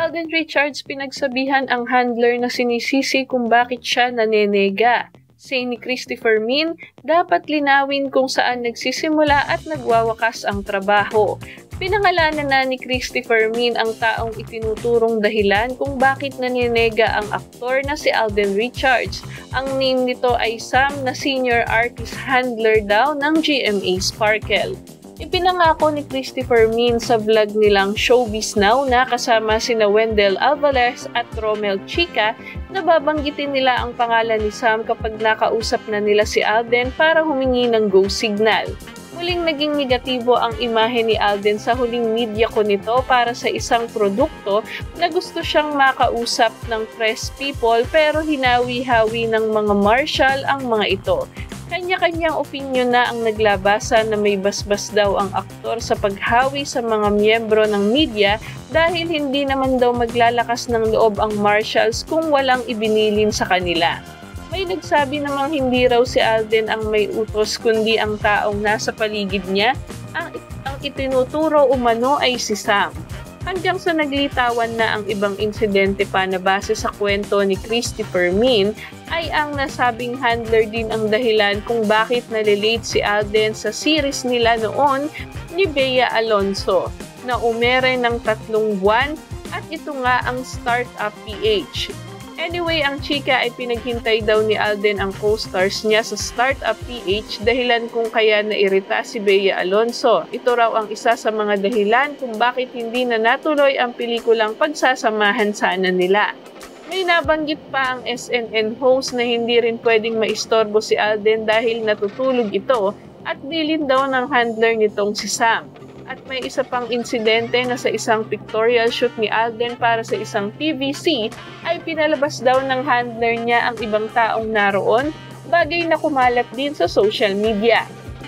Alden Richards pinagsabihan ang handler na sinisisi kung bakit siya nanenega. Say ni Christopher Min, dapat linawin kung saan nagsisimula at nagwawakas ang trabaho. Pinangalanan na ni Christopher Min ang taong itinuturong dahilan kung bakit naninega ang aktor na si Alden Richards. Ang name nito ay Sam na senior artist handler daw ng GMA Sparkle. Ipinangako ni Christopher Min sa vlog nilang Showbiz Now na kasama sina Wendell Alvarez at Romel Chica na babanggitin nila ang pangalan ni Sam kapag nakausap na nila si Alden para humingi ng go signal. Muling naging negatibo ang imahe ni Alden sa huling media ko nito para sa isang produkto na gusto siyang makausap ng press people pero hinawi-hawi ng mga marshal ang mga ito. Kanya-kanyang opinyon na ang naglabasan na may basbas daw ang aktor sa paghawi sa mga miyembro ng media dahil hindi naman daw maglalakas ng loob ang marshals kung walang ibinilin sa kanila. May nagsabi namang hindi raw si Alden ang may utos kundi ang taong nasa paligid niya, ang itinuturo umano ay si Sam. Hanggang sa naglitawan na ang ibang insidente pa na base sa kwento ni Christopher Min, ay ang nasabing handler din ang dahilan kung bakit nalilate si Alden sa series nila noon ni Bea Alonzo na umere ng 3 buwan at ito nga ang Startup PH. Anyway, ang chika ay pinaghintay daw ni Alden ang co-stars niya sa Startup PH dahilan kung kaya nairita si Bea Alonzo. Ito raw ang isa sa mga dahilan kung bakit hindi na natuloy ang pelikulang pagsasamahan sana nila. May nabanggit pa ang SNN host na hindi rin pwedeng maistorbo si Alden dahil natutulog ito at bilin daw ng handler nitong si Sam. At may isa pang insidente na sa isang pictorial shoot ni Alden para sa isang TVC ay pinalabas daw ng handler niya ang ibang taong naroon, bagay na kumalat din sa social media.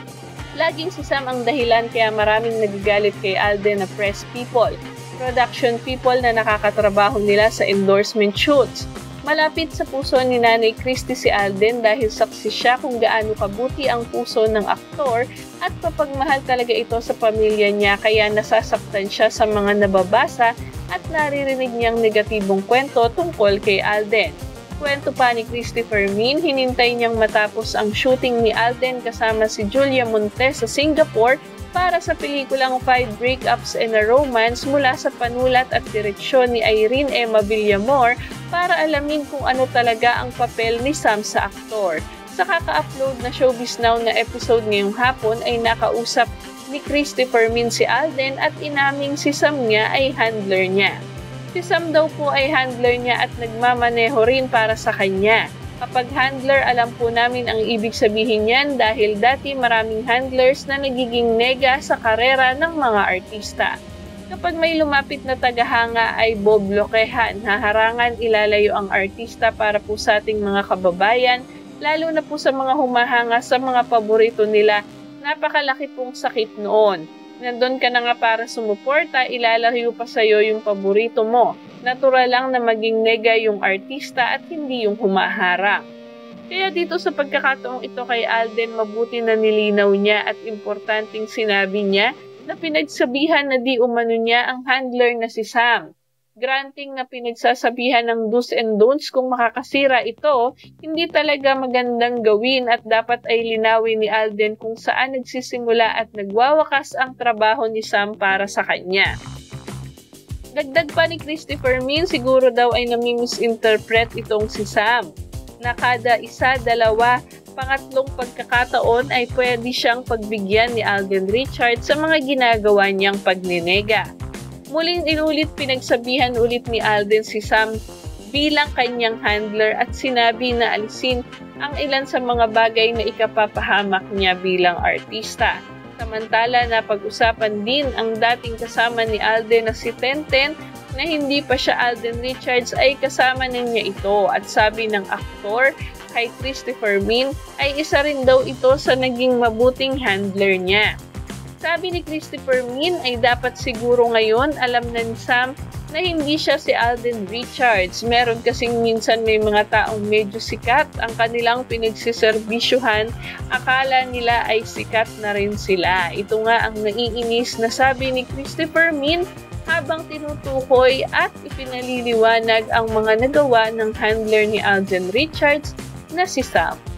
Laging si Sam ang dahilan kaya maraming nagagalit kay Alden na press people, production people na nakakatrabaho nila sa endorsement shoots. Malapit sa puso ni Nanay Christy si Alden dahil saksi siya kung gaano kabuti ang puso ng aktor at papagmahal talaga ito sa pamilya niya kaya nasasaktan siya sa mga nababasa at naririnig niyang negatibong kwento tungkol kay Alden. Kwento pa ni Christopher Min, hinintay niyang matapos ang shooting ni Alden kasama si Julia Montes sa Singapore para sa pelikulang 5 Breakups and a Romance mula sa panulat at direksyon ni Irene Emma Villamor para alamin kung ano talaga ang papel ni Sam sa aktor. Sa kaka-upload na Showbiz Now na episode ngayong hapon ay nakausap ni Christopher Min si Alden at inaming si Sam niya ay handler niya. Si Sam daw po ay handler niya at nagmamaneho rin para sa kanya. Kapag handler, alam po namin ang ibig sabihin niyan dahil dati maraming handlers na nagiging nega sa karera ng mga artista. Kapag may lumapit na tagahanga ay boblokehan, haharangan, ilalayo ang artista para po sa ating mga kababayan, lalo na po sa mga humahanga sa mga paborito nila, napakalaki pong sakit noon. Nandun ka na nga para sumuporta, ilalayo pa sa'yo yung paborito mo. Natural lang na maging nega yung artista at hindi yung humaharang. Kaya dito sa pagkakataong ito kay Alden, mabuti na nilinaw niya at importanteng sinabi niya na pinagsabihan na di umano niya ang handler na si Sam. Granting na pinagsasabihan ng do's and don'ts kung makakasira ito, hindi talaga magandang gawin at dapat ay linawin ni Alden kung saan nagsisimula at nagwawakas ang trabaho ni Sam para sa kanya. Dagdag pa ni Christopher Min, siguro daw ay nami-misinterpret itong si Sam. Na kada isa, dalawa, pangatlong pagkakataon ay pwede siyang pagbigyan ni Alden Richards sa mga ginagawa niyang pagninega. Muling inulit pinagsabihan ulit ni Alden si Sam bilang kanyang handler at sinabi na alisin ang ilan sa mga bagay na ikapapahamak niya bilang artista. Samantala na pag-usapan din ang dating kasama ni Alden na si Tenten na hindi pa siya Alden Richards ay kasama niya ito at sabi ng aktor kay Christopher Min ay isa rin daw ito sa naging mabuting handler niya. Sabi ni Christopher Min ay dapat siguro ngayon alam na ni Sam na hindi siya si Alden Richards. Meron kasing minsan may mga taong medyo sikat ang kanilang pinagsiserbisyuhan, akala nila ay sikat na rin sila. Ito nga ang naiinis na sabi ni Christopher Min habang tinutukoy at ipinaliliwanag ang mga nagawa ng handler ni Alden Richards na si Sam.